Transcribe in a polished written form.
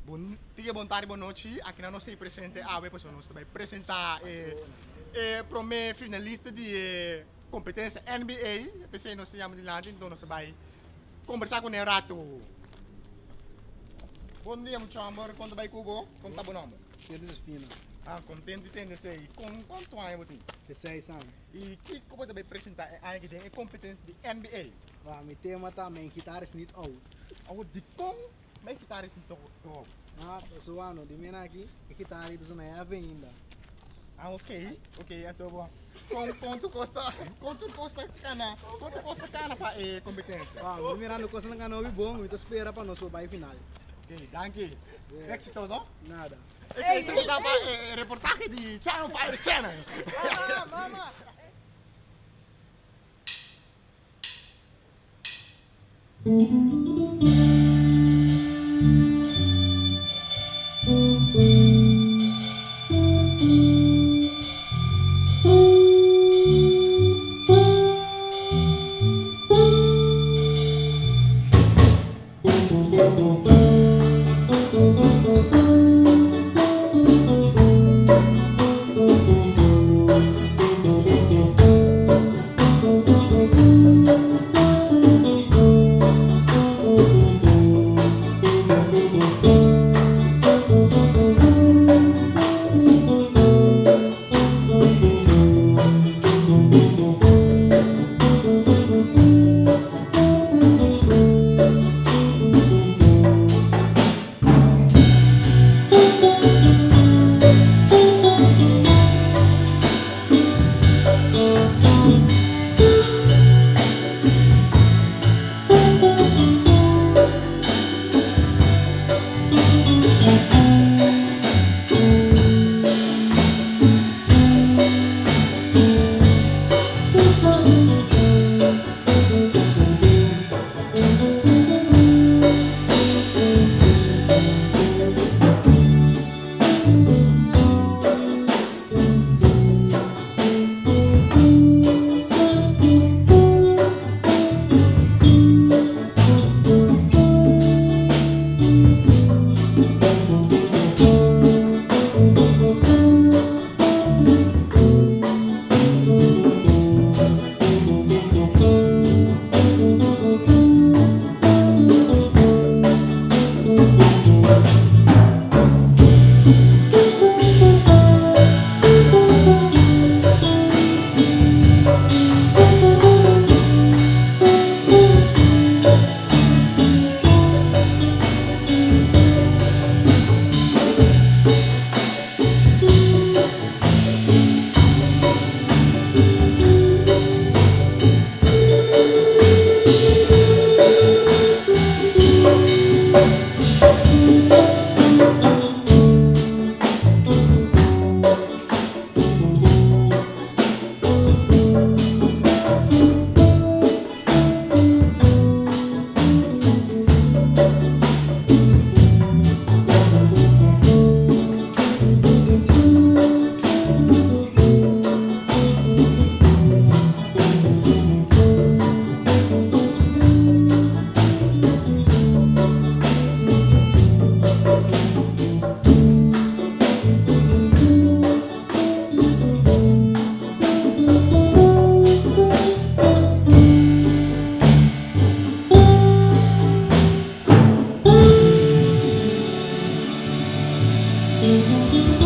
Bom tarde, boa noite. Aqui na nossa presente a pessoa nós vai apresentar para mim finalista de competência NBE. Pensei nós se chama de lá, então nós vai conversar com o rato. Bom dia, muito amor. Quando vai Cubo? Quanto tá bom nome? Sidney Josefina. Ah, contente de ter você. Com quanto anos você tem? 16 anos. E que como você vai apresentar a que tem competência de NBA? Meu tema também guitarist NBE Oud. De como? Mas guitarist então. Sou ano de mim aqui, guitarista do Zona Avenida. Ah, ok, então bom. Quanto custa cana para competência? Mirando coisa na canoa bom, então espera para nós vai final. Ok, danke. Éxito, não? Nada. Esse aqui dá para reportagem de Channel Fire Channel. Mama. Música